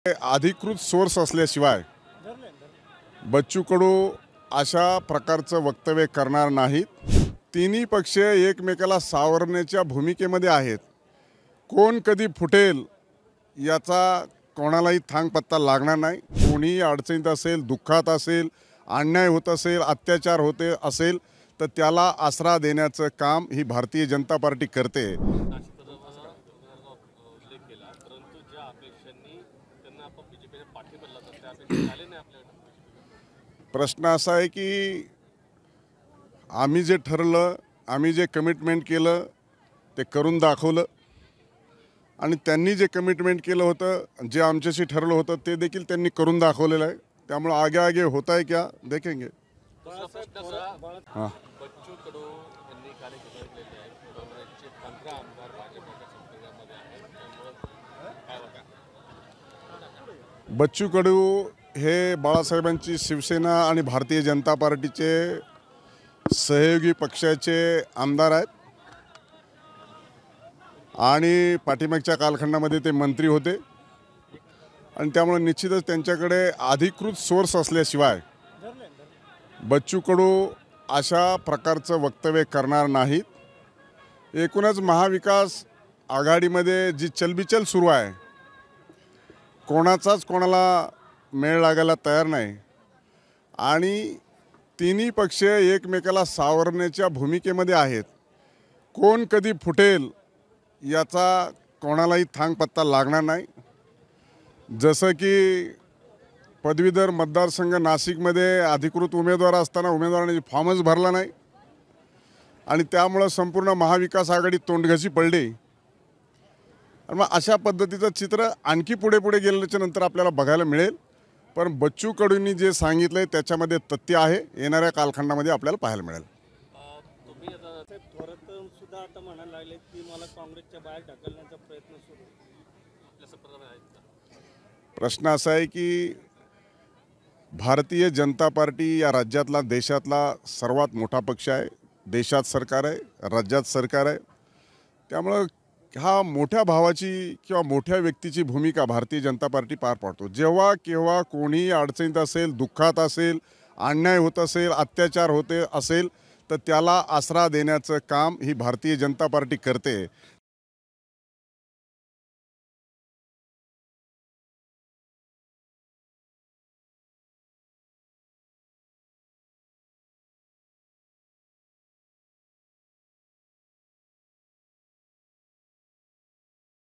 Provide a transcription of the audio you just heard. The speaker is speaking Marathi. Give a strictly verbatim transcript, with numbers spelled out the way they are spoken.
अधिकृत सोर्स असल्याशिवाय बच्चू कडू अशा प्रकारचं वक्तव्य करणार नाहीत। तिन्ही पक्ष एकमेकाला सावरण्याच्या भूमिकेमध्ये आहेत। कोण कधी फुटेल याचा कोणालाही थांग पत्ता लागणार नाही। कोणी अडचणीत असेल, दुःखात असेल, अन्याय होत असेल, अत्याचार होते असेल तर त्याला आसरा देण्याचं काम ही भारतीय जनता पार्टी करते। प्रश्न असा आहे की आम्ही जे ठरलं, आम्ही जे कमिटमेंट केलं ते करून दाखवलं आणि त्यांनी जे कमिटमेंट केलं होतं, जे आमच्याशी ठरलं होतं ते देखील त्यांनी करून दाखवलेलं आहे। त्यामुळे आगे आगे होता है क्या देखेंगे। हां, बच्चू कडू यांनी कार्यक्रम केलेले आहेत। काँग्रेसचे पंधरा आमदार भाजपच्या संपर्कामध्ये आहेत, त्यामुळे काय बघा। बच्चू कडू हे बाळासाहेबांची शिवसेना आणि भारतीय जनता पार्टीचे सहयोगी पक्षाचे आमदार आहेत आणि पाठीमागच्या कालखंडामध्ये ते मंत्री होते आणि त्यामुळे निश्चितच त्यांच्याकडे अधिकृत सोर्स असल्याशिवाय बच्चू कडू अशा प्रकारचं वक्तव्य करणार नाहीत। एकूणच महाविकास आघाडीमध्ये जी चलबिचल सुरू आहे, कोणाचाच कोणाला मेळ लागायला तयार नाही आणि तिन्ही पक्ष एकमेकाला सावरण्याच्या भूमिकेमध्ये आहेत। कोण कधी फुटेल याचा कोणालाही थांग पत्ता लागणार नाही। जसं की पदवीधर मतदारसंघ नाशिकमध्ये अधिकृत उमेदवार असताना उमेदवारांनी फॉर्मच भरला नाही आणि त्यामुळं संपूर्ण महाविकास आघाडी तोंडघशी पडली। मग अशा पद्धतीचं चित्र आणखी पुढे पुढे गेल्याच्या नंतर आपल्याला बघायला मिळेल। पण बच्चू कडूंनी जे सांगितलंय त्याच्यामध्ये तथ्य आहे, येणाऱ्या कालखंडामध्ये आपल्याला पाहायला मिळेल। तुम्ही आता थोरात सुद्धा आता म्हणायला लागले की मला काँग्रेसच्या बाहेर ढकलण्याचा प्रयत्न सुरू आपल्या संपर्कात आहेत का? प्रश्न असा आहे की भारतीय जनता पार्टी या राज्यातला देशातला सर्वात मोठा पक्ष आहे। देशात सरकार आहे, राज्यात सरकार आहे। त्यामुळं हा मोठ्या भावाची किंवा मोठ्या व्यक्तीची भूमिका भारतीय जनता पार्टी पार पाडतो। जेव्हा केव्हा कोणी अडचणीत असेल, दुःखात असेल, अन्याय होत असेल, अत्याचार होते असेल तर त्याला आसरा देण्याचं काम ही भारतीय जनता पार्टी करते।